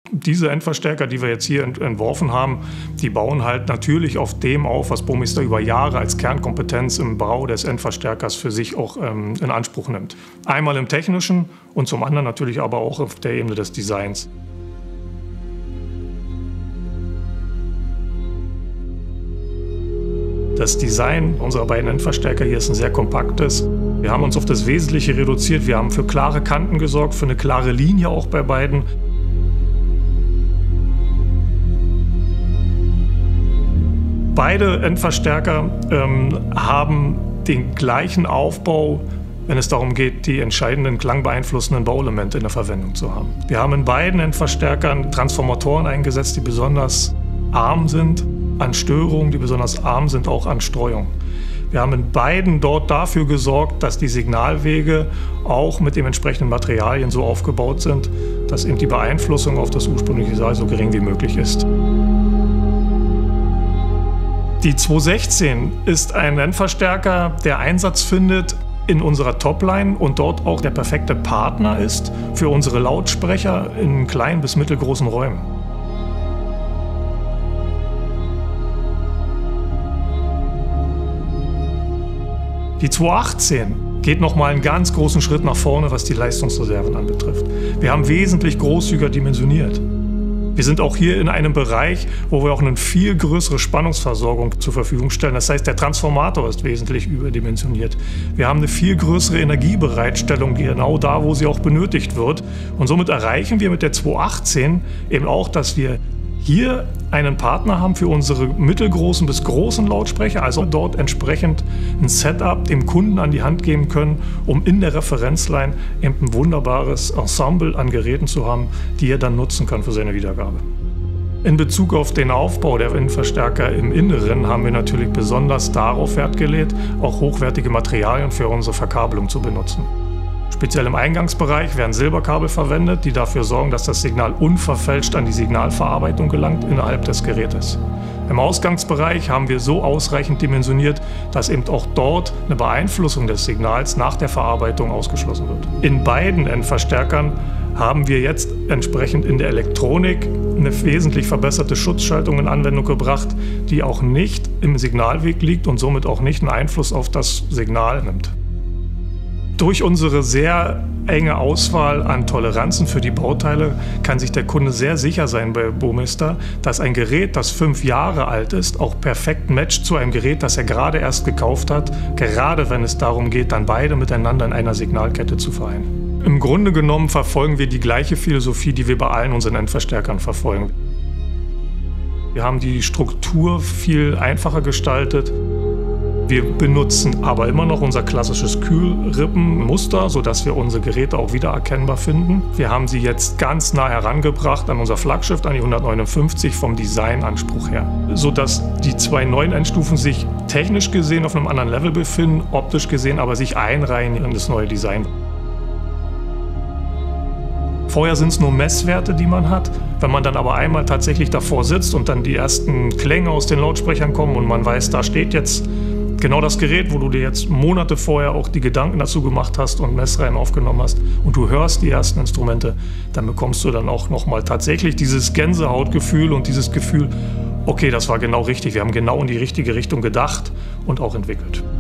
Diese Endverstärker, die wir jetzt hier entworfen haben, die bauen halt natürlich auf dem auf, was Burmester über Jahre als Kernkompetenz im Bau des Endverstärkers für sich auch in Anspruch nimmt. Einmal im Technischen und zum anderen natürlich aber auch auf der Ebene des Designs. Das Design unserer beiden Endverstärker hier ist ein sehr kompaktes. Wir haben uns auf das Wesentliche reduziert. Wir haben für klare Kanten gesorgt, für eine klare Linie auch bei beiden. Beide Endverstärker haben den gleichen Aufbau, wenn es darum geht, die entscheidenden klangbeeinflussenden Bauelemente in der Verwendung zu haben. Wir haben in beiden Endverstärkern Transformatoren eingesetzt, die besonders arm sind an Störungen, die besonders arm sind auch an Streuung. Wir haben in beiden dort dafür gesorgt, dass die Signalwege auch mit den entsprechenden Materialien so aufgebaut sind, dass eben die Beeinflussung auf das ursprüngliche Signal so gering wie möglich ist. Die 216 ist ein Endverstärker, der Einsatz findet in unserer Topline und dort auch der perfekte Partner ist für unsere Lautsprecher in kleinen bis mittelgroßen Räumen. Die 218 geht nochmal einen ganz großen Schritt nach vorne, was die Leistungsreserven anbetrifft. Wir haben wesentlich großzügiger dimensioniert. Wir sind auch hier in einem Bereich, wo wir auch eine viel größere Spannungsversorgung zur Verfügung stellen. Das heißt, der Transformator ist wesentlich überdimensioniert. Wir haben eine viel größere Energiebereitstellung genau da, wo sie auch benötigt wird. Und somit erreichen wir mit der 218 eben auch, dass wir hier einen Partner haben für unsere mittelgroßen bis großen Lautsprecher, also dort entsprechend ein Setup dem Kunden an die Hand geben können, um in der Referenzline eben ein wunderbares Ensemble an Geräten zu haben, die er dann nutzen kann für seine Wiedergabe. In Bezug auf den Aufbau der Endverstärker im Inneren haben wir natürlich besonders darauf Wert gelegt, auch hochwertige Materialien für unsere Verkabelung zu benutzen. Speziell im Eingangsbereich werden Silberkabel verwendet, die dafür sorgen, dass das Signal unverfälscht an die Signalverarbeitung gelangt innerhalb des Gerätes. Im Ausgangsbereich haben wir so ausreichend dimensioniert, dass eben auch dort eine Beeinflussung des Signals nach der Verarbeitung ausgeschlossen wird. In beiden Endverstärkern haben wir jetzt entsprechend in der Elektronik eine wesentlich verbesserte Schutzschaltung in Anwendung gebracht, die auch nicht im Signalweg liegt und somit auch nicht einen Einfluss auf das Signal nimmt. Durch unsere sehr enge Auswahl an Toleranzen für die Bauteile kann sich der Kunde sehr sicher sein bei Burmester, dass ein Gerät, das 5 Jahre alt ist, auch perfekt matcht zu einem Gerät, das er gerade erst gekauft hat, gerade wenn es darum geht, dann beide miteinander in einer Signalkette zu vereinen. Im Grunde genommen verfolgen wir die gleiche Philosophie, die wir bei allen unseren Endverstärkern verfolgen. Wir haben die Struktur viel einfacher gestaltet. Wir benutzen aber immer noch unser klassisches Kühlrippenmuster, sodass wir unsere Geräte auch wiedererkennbar finden. Wir haben sie jetzt ganz nah herangebracht an unser Flaggschiff, an die 159 vom Designanspruch her, sodass die zwei neuen Endstufen sich technisch gesehen auf einem anderen Level befinden, optisch gesehen aber sich einreihen in das neue Design. Vorher sind es nur Messwerte, die man hat. Wenn man dann aber einmal tatsächlich davor sitzt und dann die ersten Klänge aus den Lautsprechern kommen und man weiß, da steht jetzt genau das Gerät, wo du dir jetzt Monate vorher auch die Gedanken dazu gemacht hast und Messreihen aufgenommen hast und du hörst die ersten Instrumente, dann bekommst du dann auch nochmal tatsächlich dieses Gänsehautgefühl und dieses Gefühl, okay, das war genau richtig, wir haben genau in die richtige Richtung gedacht und auch entwickelt.